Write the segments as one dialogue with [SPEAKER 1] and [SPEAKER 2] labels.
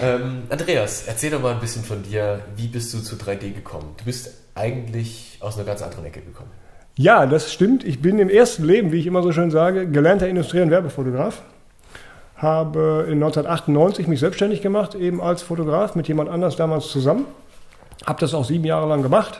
[SPEAKER 1] Andreas, erzähl doch mal ein bisschen von dir. Wie bist du zu 3D gekommen? Du bist eigentlich aus einer ganz anderen Ecke gekommen.
[SPEAKER 2] Ja, das stimmt. Ich bin im ersten Leben, wie ich immer so schön sage, gelernter Industrie- und Werbefotograf. Habe in 1998 mich selbstständig gemacht, eben als Fotograf mit jemand anders damals zusammen. Habe das auch 7 Jahre lang gemacht.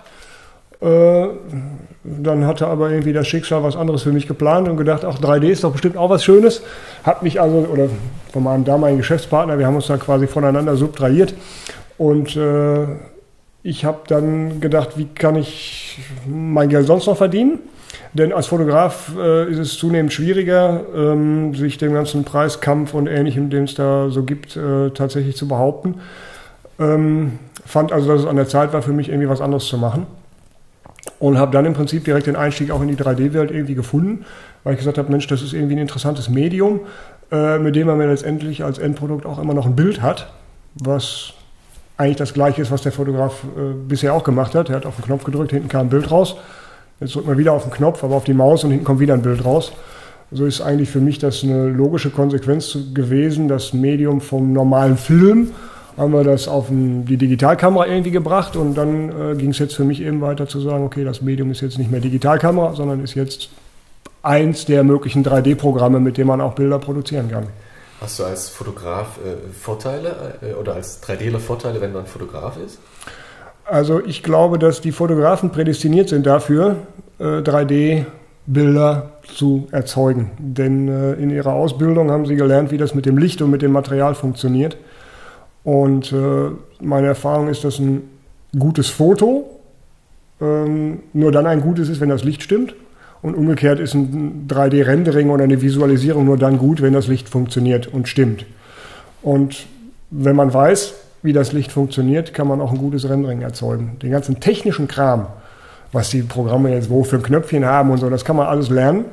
[SPEAKER 2] Dann hatte aber irgendwie das Schicksal was anderes für mich geplant und gedacht, ach, 3D ist doch bestimmt auch was Schönes. Hab mich also, oder von meinem damaligen Geschäftspartner, wir haben uns da quasi voneinander subtrahiert. Und ich habe dann gedacht, wie kann ich mein Geld sonst noch verdienen? Denn als Fotograf ist es zunehmend schwieriger, sich dem ganzen Preiskampf und Ähnlichem, den es da so gibt, tatsächlich zu behaupten. Fand also, dass es an der Zeit war, für mich irgendwie was anderes zu machen. Und habe dann im Prinzip direkt den Einstieg auch in die 3D-Welt irgendwie gefunden, weil ich gesagt habe, Mensch, das ist irgendwie ein interessantes Medium, mit dem man mir letztendlich als Endprodukt auch immer noch ein Bild hat, was eigentlich das Gleiche ist, was der Fotograf bisher auch gemacht hat. Er hat auf den Knopf gedrückt, hinten kam ein Bild raus. Jetzt drückt man wieder auf den Knopf, aber auf die Maus und hinten kommt wieder ein Bild raus. So ist eigentlich für mich das eine logische Konsequenz gewesen, das Medium vom normalen Film. Haben wir das auf die Digitalkamera irgendwie gebracht und dann ging es jetzt für mich eben weiter zu sagen, okay, das Medium ist jetzt nicht mehr Digitalkamera, sondern ist jetzt eins der möglichen 3D-Programme, mit dem man auch Bilder produzieren kann.
[SPEAKER 1] Hast du als Fotograf Vorteile oder als 3Dler Vorteile, wenn man Fotograf ist?
[SPEAKER 2] Also ich glaube, dass die Fotografen prädestiniert sind dafür, 3D-Bilder zu erzeugen. Denn in ihrer Ausbildung haben sie gelernt, wie das mit dem Licht und mit dem Material funktioniert. Und meine Erfahrung ist, dass ein gutes Foto nur dann ein gutes ist, wenn das Licht stimmt. Und umgekehrt ist ein 3D-Rendering oder eine Visualisierung nur dann gut, wenn das Licht funktioniert und stimmt. Und wenn man weiß, wie das Licht funktioniert, kann man auch ein gutes Rendering erzeugen. Den ganzen technischen Kram, was die Programme jetzt wo für ein Knöpfchen haben und so, das kann man alles lernen.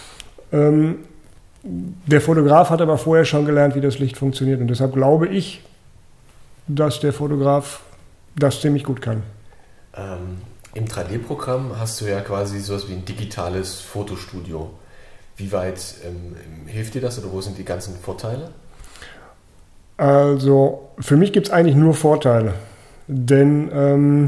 [SPEAKER 2] Der Fotograf hat aber vorher schon gelernt, wie das Licht funktioniert. Und deshalb glaube ich, dass der Fotograf das ziemlich gut kann.
[SPEAKER 1] Im 3D-Programm hast du ja quasi sowas wie ein digitales Fotostudio. Wie weit hilft dir das oder wo sind die ganzen Vorteile?
[SPEAKER 2] Also für mich gibt es eigentlich nur Vorteile. Denn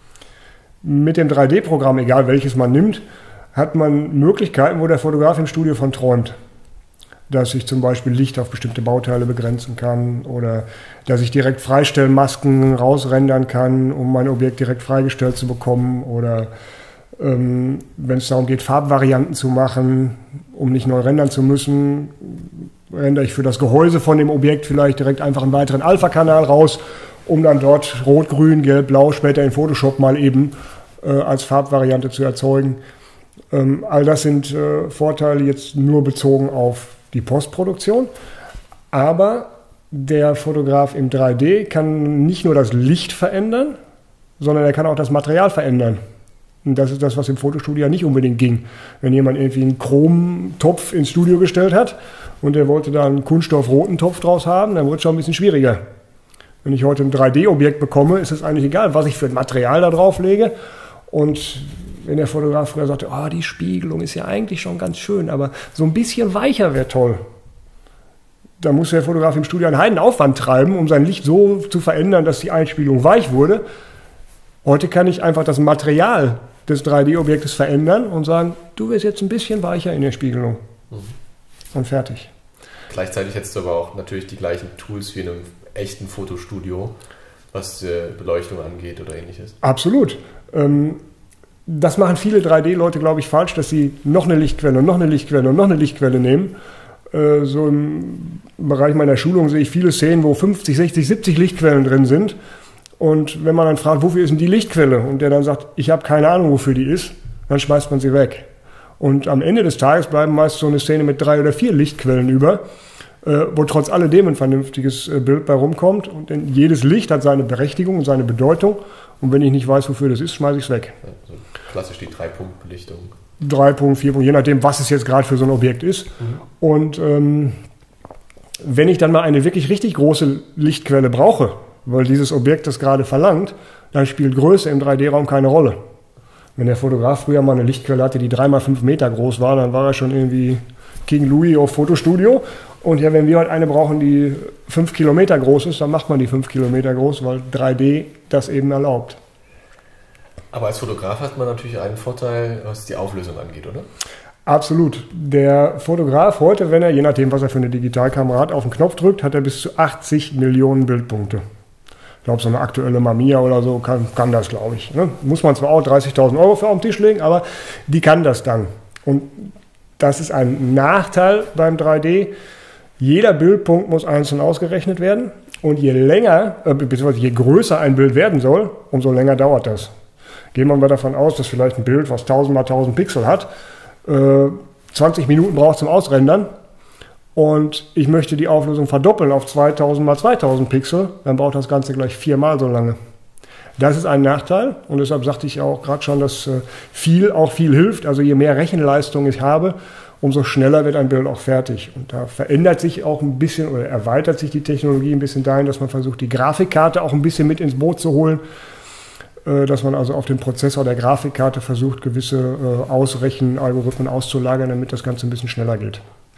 [SPEAKER 2] mit dem 3D-Programm, egal welches man nimmt, hat man Möglichkeiten, wo der Fotograf im Studio von träumt. Dass ich zum Beispiel Licht auf bestimmte Bauteile begrenzen kann oder dass ich direkt Freistellmasken rausrendern kann, um mein Objekt direkt freigestellt zu bekommen oder wenn es darum geht, Farbvarianten zu machen, um nicht neu rendern zu müssen, rendere ich für das Gehäuse von dem Objekt vielleicht direkt einfach einen weiteren Alpha-Kanal raus, um dann dort Rot, Grün, Gelb, Blau später in Photoshop mal eben als Farbvariante zu erzeugen. All das sind Vorteile jetzt nur bezogen auf die Postproduktion, aber der Fotograf im 3D kann nicht nur das Licht verändern, sondern er kann auch das Material verändern. Und das ist das, was im Fotostudio ja nicht unbedingt ging. Wenn jemand irgendwie einen Chromtopf ins Studio gestellt hat und der wollte da einen kunststoffroten Topf draus haben, dann wurde es schon ein bisschen schwieriger. Wenn ich heute ein 3D-Objekt bekomme, ist es eigentlich egal, was ich für ein Material da drauf lege. Und wenn der Fotograf früher sagte, oh, die Spiegelung ist ja eigentlich schon ganz schön, aber so ein bisschen weicher wäre toll. Da muss der Fotograf im Studio einen Heidenaufwand treiben, um sein Licht so zu verändern, dass die Einspiegelung weich wurde. Heute kann ich einfach das Material des 3D-Objektes verändern und sagen, du wirst jetzt ein bisschen weicher in der Spiegelung. Und fertig.
[SPEAKER 1] Gleichzeitig hättest du aber auch natürlich die gleichen Tools wie in einem echten Fotostudio, was Beleuchtung angeht oder ähnliches.
[SPEAKER 2] Absolut. Das machen viele 3D-Leute, glaube ich, falsch, dass sie noch eine Lichtquelle und noch eine Lichtquelle und noch eine Lichtquelle nehmen. So im Bereich meiner Schulung sehe ich viele Szenen, wo 50, 60, 70 Lichtquellen drin sind. Und wenn man dann fragt, wofür ist denn die Lichtquelle? Und der dann sagt, ich habe keine Ahnung, wofür die ist, dann schmeißt man sie weg. Und am Ende des Tages bleiben meist so eine Szene mit 3 oder 4 Lichtquellen über, wo trotz alledem ein vernünftiges Bild bei rumkommt. Und denn jedes Licht hat seine Berechtigung und seine Bedeutung. Und wenn ich nicht weiß, wofür das ist, schmeiße ich es weg.
[SPEAKER 1] Also klassisch die 3-Punkt-Belichtung.
[SPEAKER 2] 3 Punkt, 4 Punkt, je nachdem, was es jetzt gerade für so ein Objekt ist. Und wenn ich dann mal eine wirklich richtig große Lichtquelle brauche, weil dieses Objekt das gerade verlangt, dann spielt Größe im 3D-Raum keine Rolle. Wenn der Fotograf früher mal eine Lichtquelle hatte, die 3x5 Meter groß war, dann war er schon irgendwie King Louis auf Fotostudio. Und ja, wenn wir halt eine brauchen, die 5 Kilometer groß ist, dann macht man die 5 Kilometer groß, weil 3D das eben erlaubt.
[SPEAKER 1] Aber als Fotograf hat man natürlich einen Vorteil, was die Auflösung angeht, oder?
[SPEAKER 2] Absolut. Der Fotograf heute, wenn er, je nachdem, was er für eine Digitalkamera hat, auf den Knopf drückt, hat er bis zu 80 Millionen Bildpunkte. Ich glaube, so eine aktuelle Mamiya oder so kann das, glaube ich. Ne? Muss man zwar auch 30.000 Euro für auf den Tisch legen, aber die kann das dann. Und das ist ein Nachteil beim 3D. Jeder Bildpunkt muss einzeln ausgerechnet werden. Und je länger, beziehungsweise je größer ein Bild werden soll, umso länger dauert das. Gehen wir mal davon aus, dass vielleicht ein Bild, was 1000 mal 1000 Pixel hat, 20 Minuten braucht zum Ausrendern. Und ich möchte die Auflösung verdoppeln auf 2000 mal 2000 Pixel, dann braucht das Ganze gleich 4-mal so lange. Das ist ein Nachteil und deshalb sagte ich auch gerade schon, dass viel hilft. Also je mehr Rechenleistung ich habe, umso schneller wird ein Bild auch fertig. Und da verändert sich auch ein bisschen oder erweitert sich die Technologie ein bisschen dahin, dass man versucht, die Grafikkarte auch ein bisschen mit ins Boot zu holen, dass man also auf den Prozessor der Grafikkarte versucht, gewisse Ausrechenalgorithmen auszulagern, damit das Ganze ein bisschen schneller geht.